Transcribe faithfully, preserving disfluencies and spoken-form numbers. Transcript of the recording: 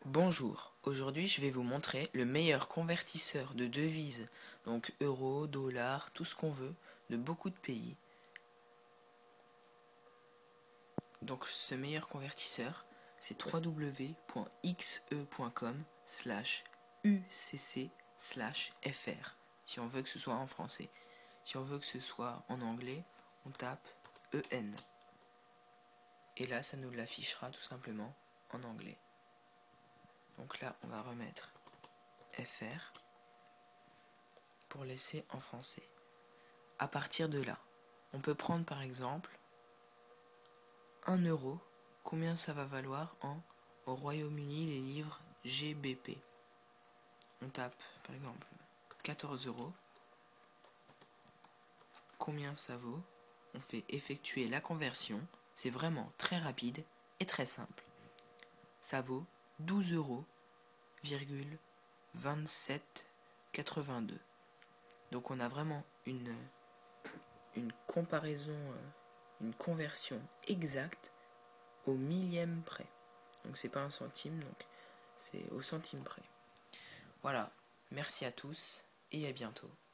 Bonjour, aujourd'hui je vais vous montrer le meilleur convertisseur de devises, donc euros, dollars, tout ce qu'on veut, de beaucoup de pays. Donc ce meilleur convertisseur, c'est w w w point x e point com slash u c c slash f r, si on veut que ce soit en français. Si on veut que ce soit en anglais, on tape E N. Et là, ça nous l'affichera tout simplement en anglais. Donc là, on va remettre F R pour laisser en français. À partir de là, on peut prendre par exemple un euro. Combien ça va valoir en au Royaume-Uni les livres G B P? On tape par exemple quatorze euros. Combien ça vaut? On fait effectuer la conversion. C'est vraiment très rapide et très simple. Ça vaut douze euros vingt-sept quatre-vingt-deux. Donc on a vraiment une, une comparaison, une conversion exacte au millième près. Donc c'est pas un centime, donc c'est au centime près. Voilà, merci à tous et à bientôt.